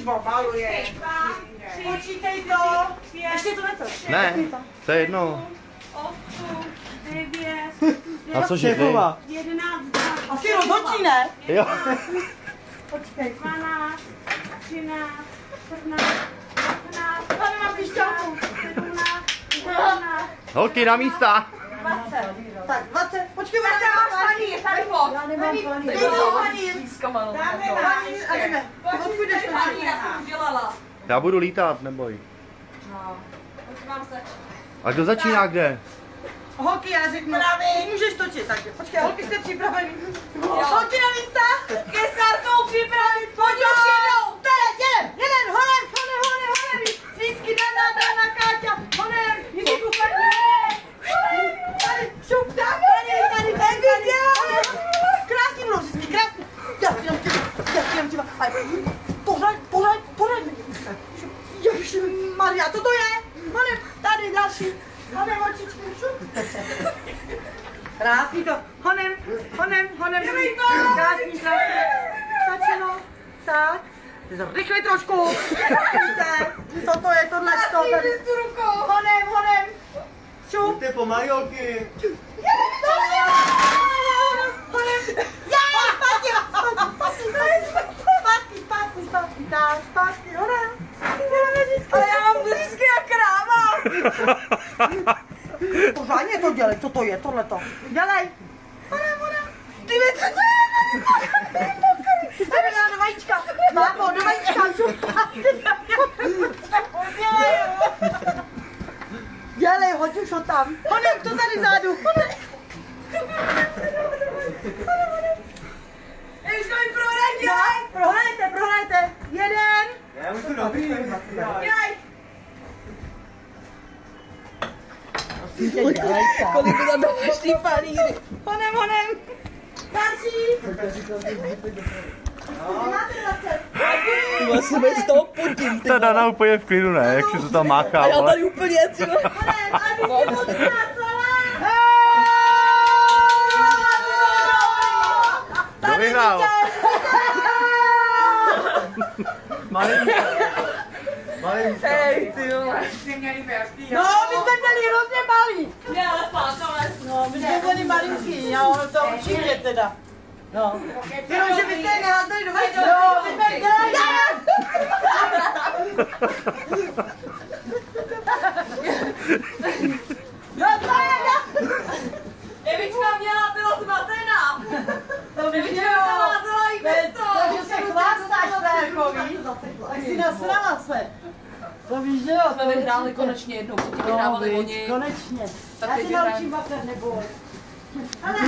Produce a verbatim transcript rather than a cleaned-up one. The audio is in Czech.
Pomaluje. Počítej to. Ještě to neto. Ne, to je jedno. osm, devět, A co židli? jedenáct, Asi rozhodčí, ne? Jo. Počkej. dvanáct, třináct, čtrnáct, patnáct, Tady mám pišťálku. sedmnáct, osmnáct, Holky na místa. dvacet. Tak, dvacet. Počkej, já máš paní. Tady pojď. Já nemám paní. Dej mi paní. Dáme paní a jdeme. Odpojdeš paní. Já budu lítat, neboj. No. Už mám se. A kdo začíná kde? Holky, já řeknu. Ty můžeš točit, tak počkej, holky jste připravený. Holky na místa. Ke startu připravit. Pojď už jednou. Teď, jdem. Jeden, honem, honem, honem, honem. Lísky, Dana, Dana, Káťa. Honem, Jiříku, paní. Honem, tady, šup, tady, tady, tady, tady. Krásný mluv, Zisky, krásný. Já ti dám těba, já ti dám těba. Pořád, pořád, pořád. Ježišmarja, co to je? Honem, tady, další. Honem, očičky, šup. Krásný to. Honem, honem, honem. Krásný, krásný. Stačilo. Tak. Rychle trošku. Co to je tohle? Honem, honem. Šup. Ty pomalý, holky. Honem. Já! Zpátky, zpátky, zpátky, zpátky, zpátky, tak, zpátky, honem. Ale já mám blízky a kráva. Pořádně to dělej, co to je, tohleto. Dělej. Honem, honem. Ty mi, co to je? Tady má do vajíčka. Mámo, do vajíčka. Dělej. Dělej, hoď už ho tam. Honem, to tady zádu. Honem. Ještě mi prohrajte. Dělej, prohrajte, prohrajte. Jeden. Já už to dobrý. Dělej. Kolik to tam došli paníry. Honem, honem. Další. Máte dvacet. Vlastně bez toho potím, ty Ta Dana úplně v klidu, ne? Jak si to tam máchá, A já ale... tady úplně, ty no. Honem, a vy si to ztrácela. Kdo vyhrál? Malý. Malý. Hej, ty jo. No, my jsme měli hrozně malý. Ne, ale fakt, ale... No, my jsme byli malinký, jo, to určitě teda. No. Jenom, že byste je neházeli do vajíčka. Jo, my jsme dělali. No, to je, Evička měla, byla zmatená. to víš, Evička jo. navázela i bez toho. Takže se chlastáš, Vérko, víš? Tak si nasrala se. To víš, že jo? Jsme vyhráli konečně jednou, předtím vyhrávali No, oni. konečně. Tak Já teď ti vyhrajeme. naučím vakat, neboj.